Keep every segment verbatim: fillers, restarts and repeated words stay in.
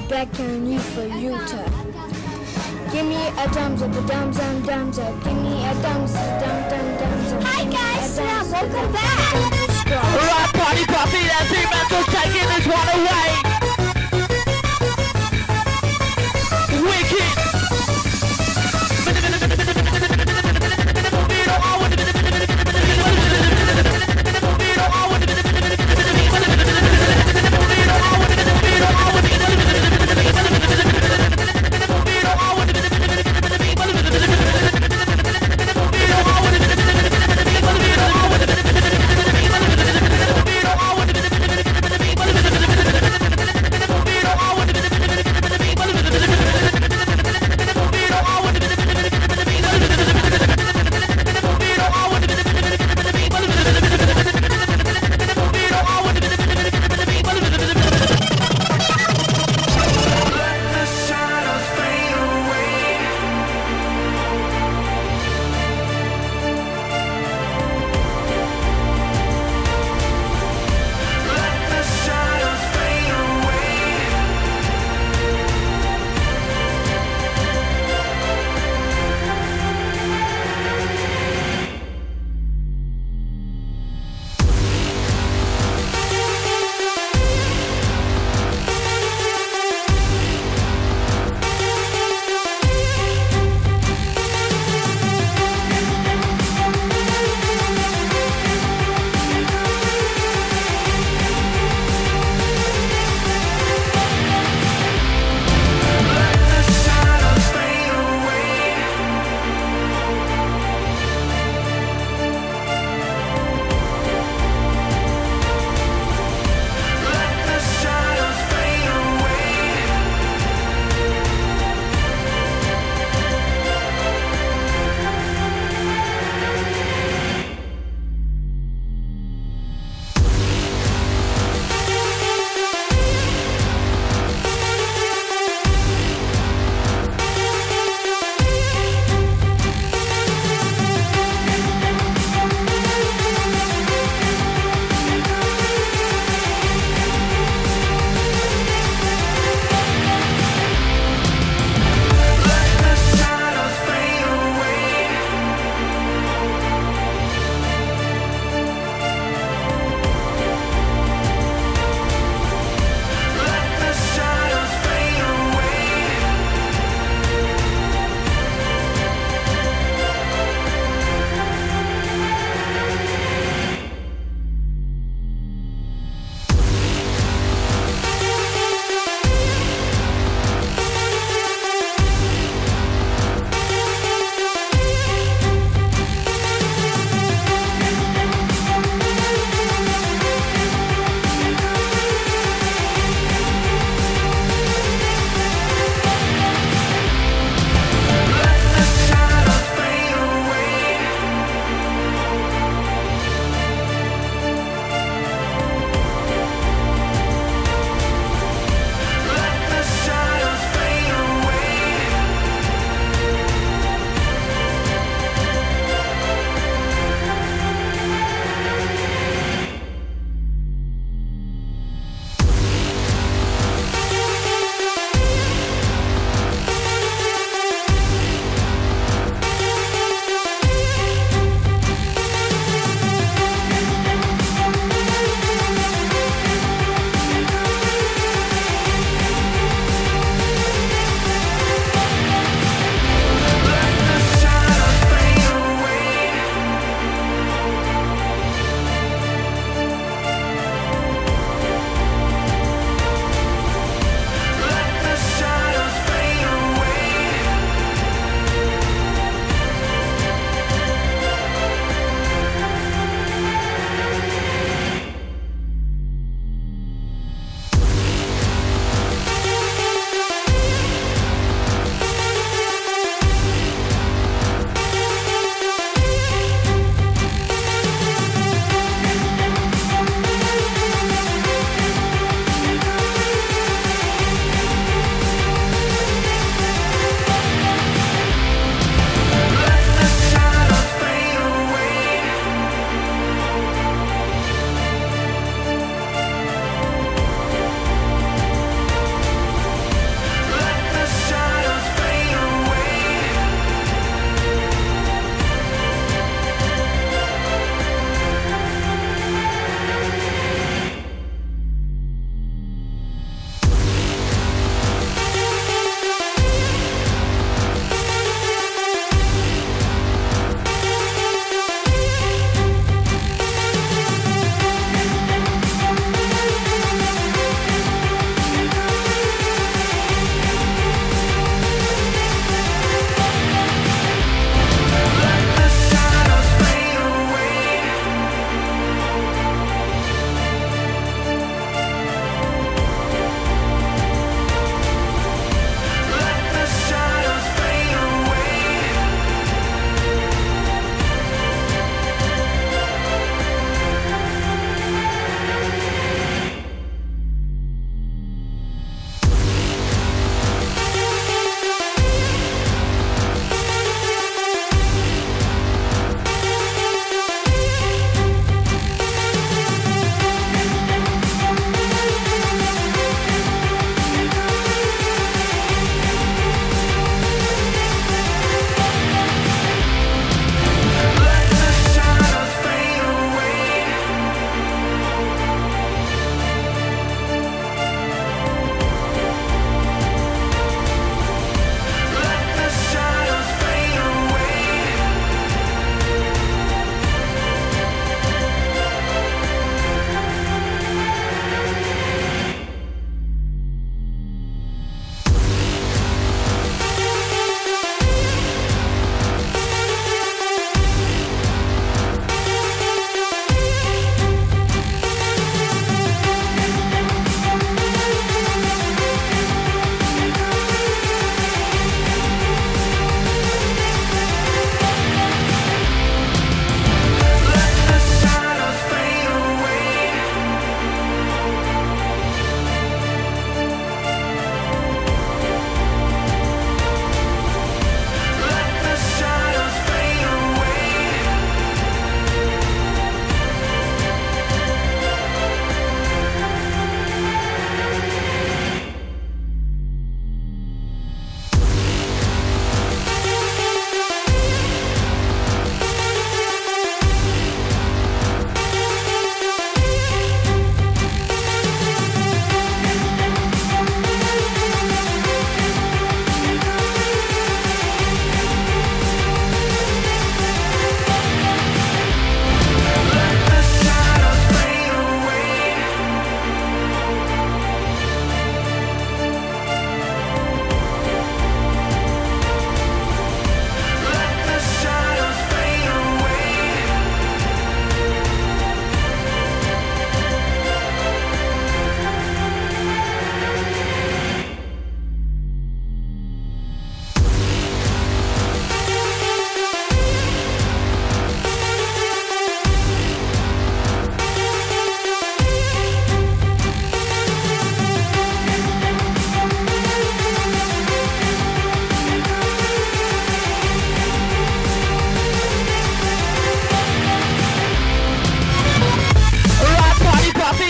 beckon you for you to give me a thumbs up, a thumbs up, thumbs up. Give me a thumbs up, thumbs up, thumbs up. Hi guys, yeah, welcome back. Alright, party puppy, that's it, man. So taking this one away. Wicked.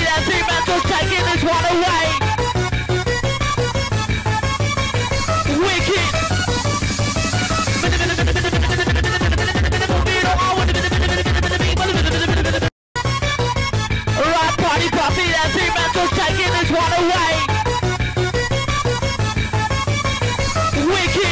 that mental taking this one away. Wicked. Right party puppy, that mental taking this one away. Wicked.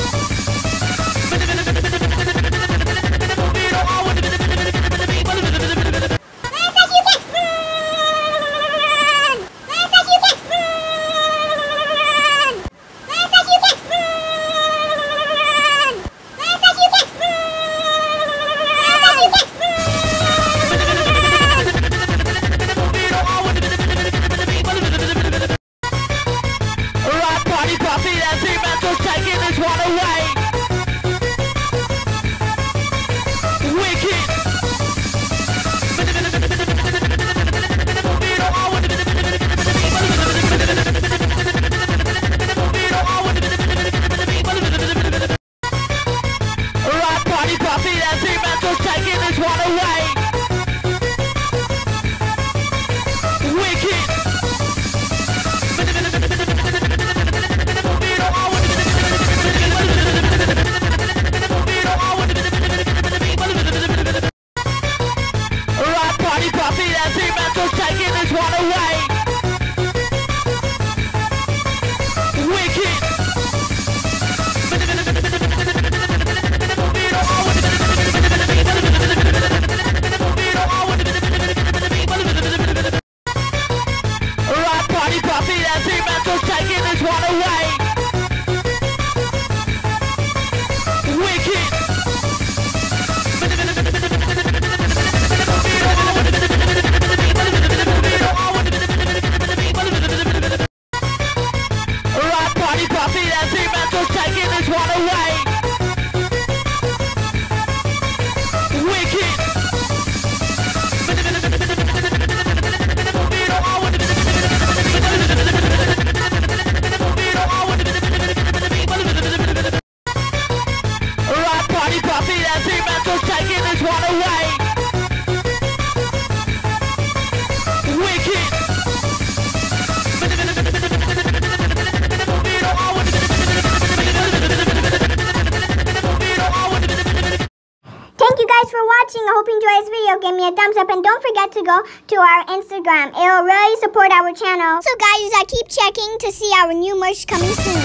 Thanks for watching. I hope you enjoyed this video. Give me a thumbs up and don't forget to go to our Instagram. It will really support our channel. So guys, I keep checking to see our new merch coming soon.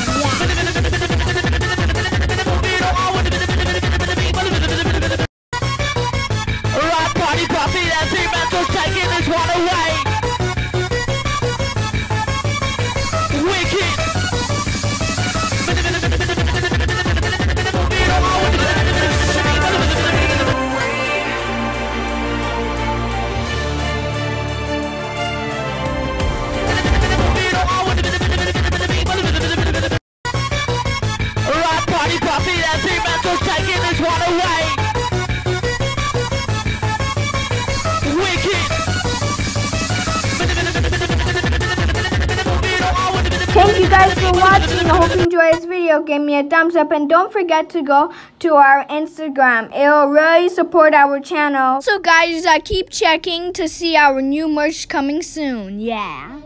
Yeah. Right party puppy, that mental taking this one away. Wicked. Thank you guys for watching. I hope you enjoyed this video. Give me a thumbs up and don't forget to go to our Instagram. It will really support our channel. So guys, I keep checking to see our new merch coming soon. Yeah.